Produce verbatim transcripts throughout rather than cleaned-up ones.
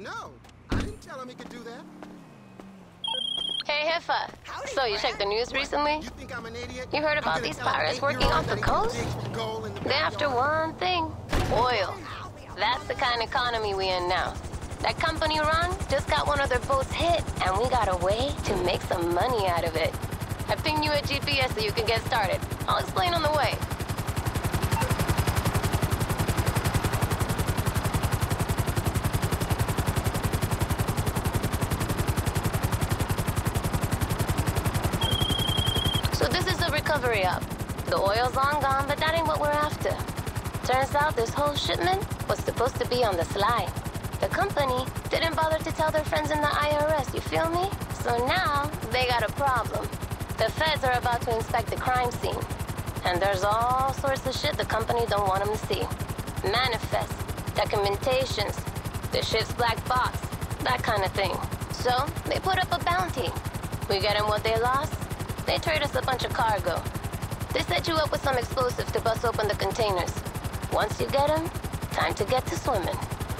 No, I didn't tell him he could do that. Hey, Hiffa. Howdy, So you Brad. checked the news What? recently? You think I'm an idiot? You heard I'm about gonna these tell an pirates working eight-year-old off the that he can coast? dig gold in the They're after backyard? one thing. Oil. That's the kind of economy we in now. That company Ron just got one of their boats hit, and we got a way to make some money out of it. I pinged you a G P S so you can get started. I'll explain on the way. So this is the recovery up. The oil's long gone, but that ain't what we're after. Turns out this whole shipment was supposed to be on the sly. The company didn't bother to tell their friends in the I R S, you feel me? So now, they got a problem. The feds are about to inspect the crime scene. And there's all sorts of shit the company don't want them to see. Manifests, documentations, the ship's black box, that kind of thing. So, they put up a bounty. We get them what they lost, they trade us a bunch of cargo. They set you up with some explosives to bust open the containers. Once you get them, time to get to swimming.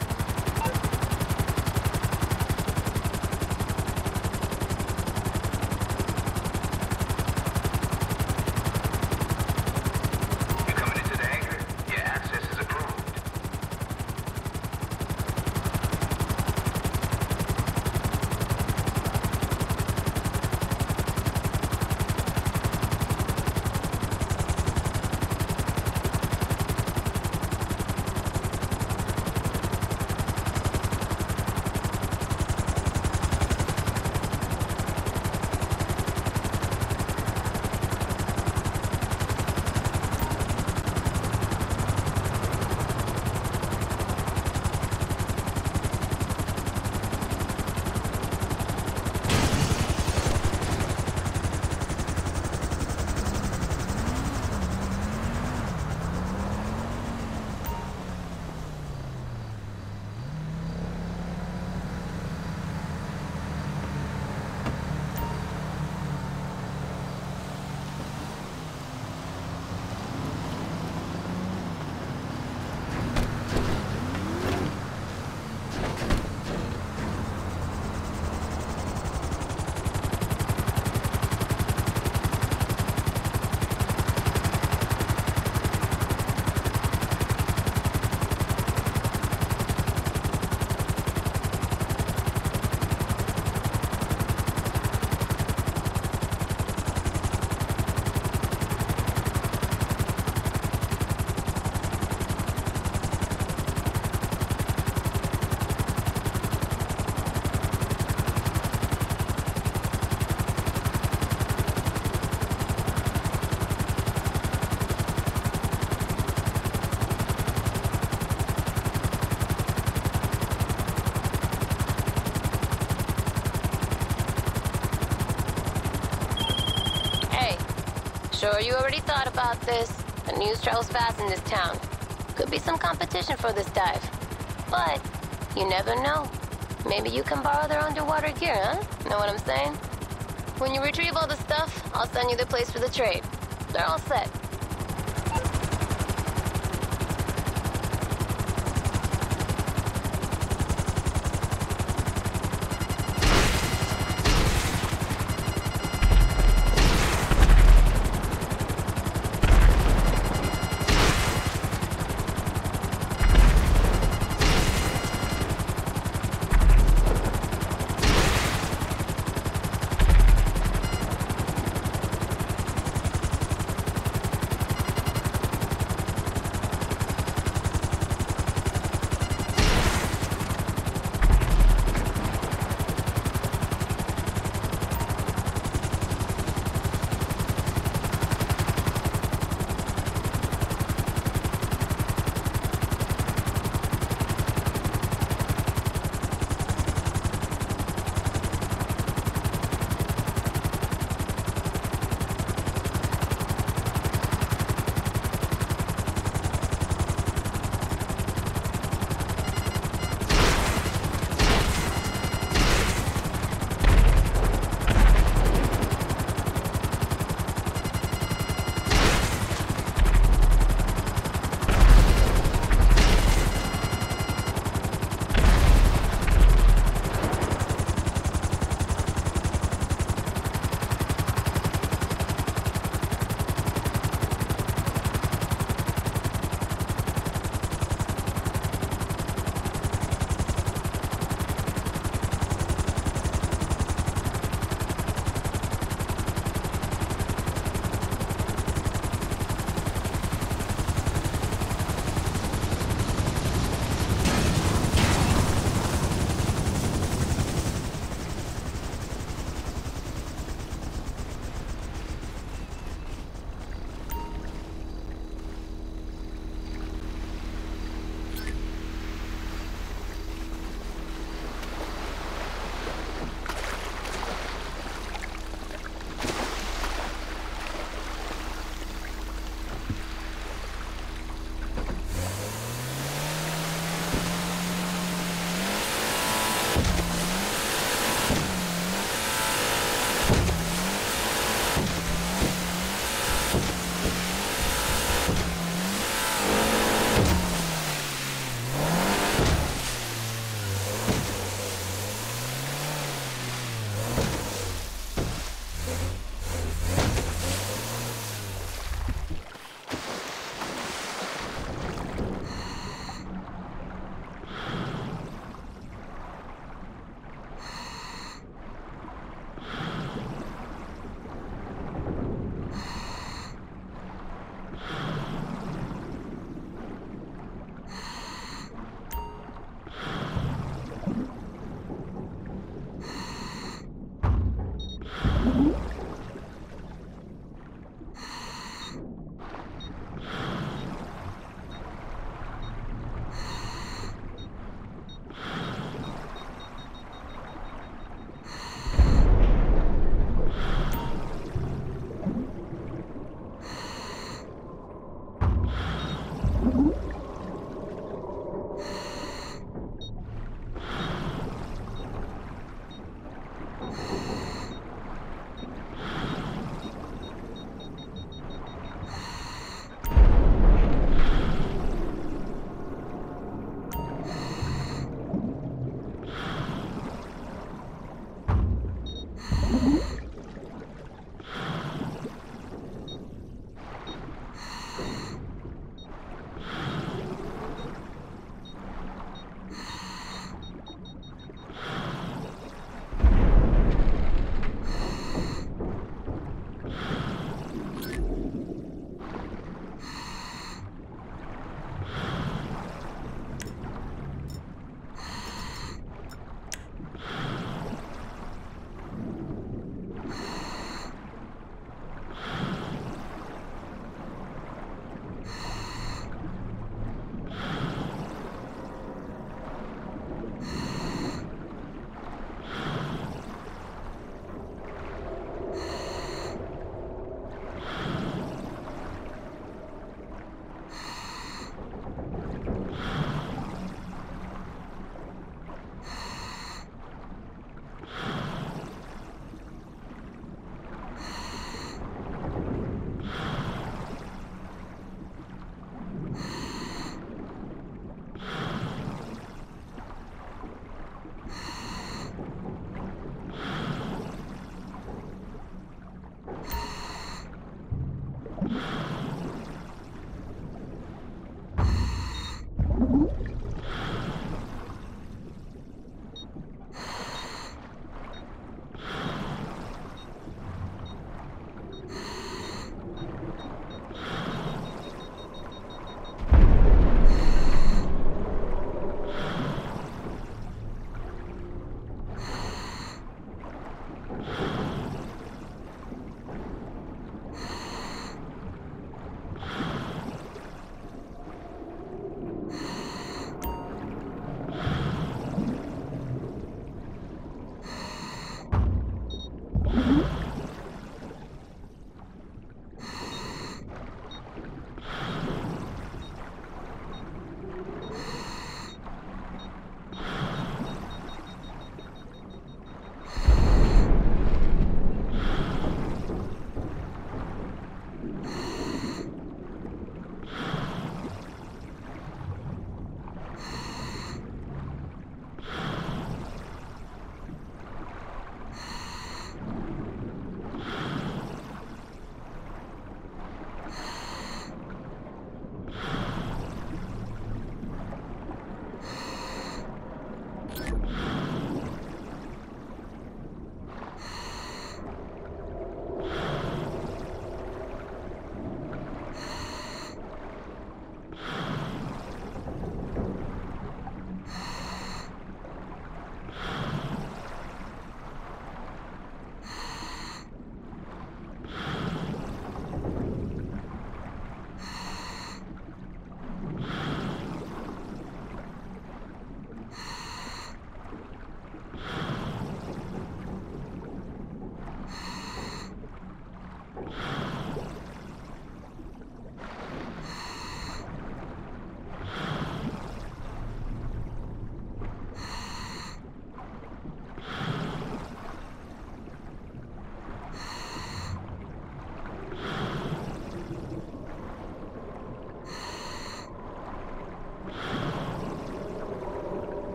Sure you already thought about this. The news travels fast in this town. Could be some competition for this dive. But you never know. Maybe you can borrow their underwater gear, huh? Know what I'm saying? When you retrieve all the stuff, I'll send you the place for the trade. They're all set.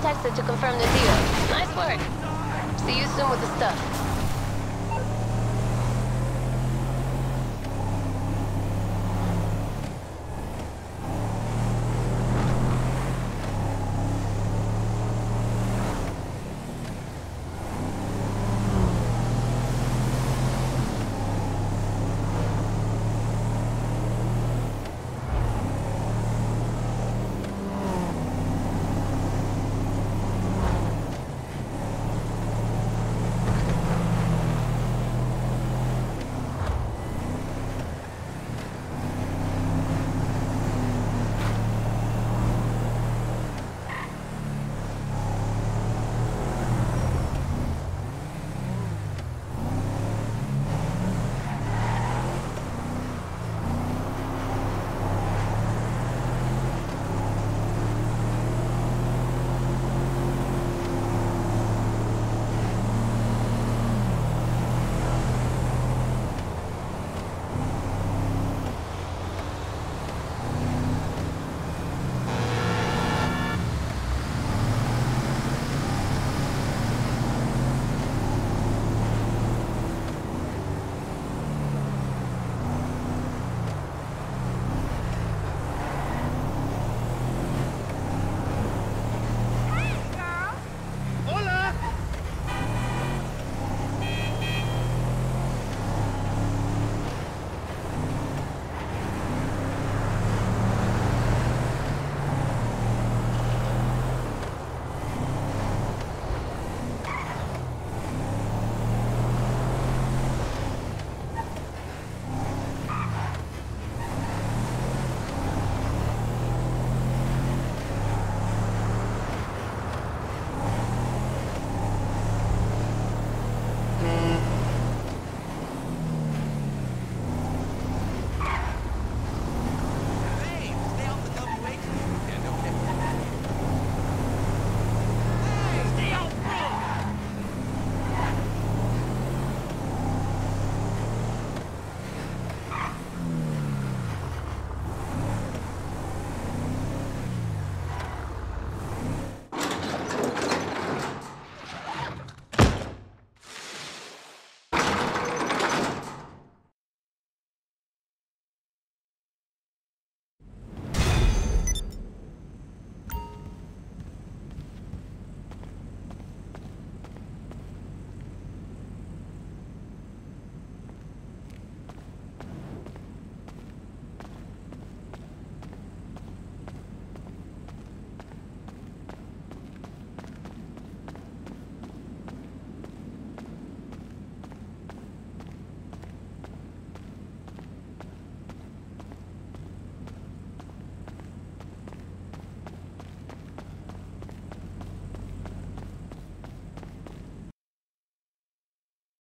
texted to confirm the deal. Nice work. See you soon with the stuff.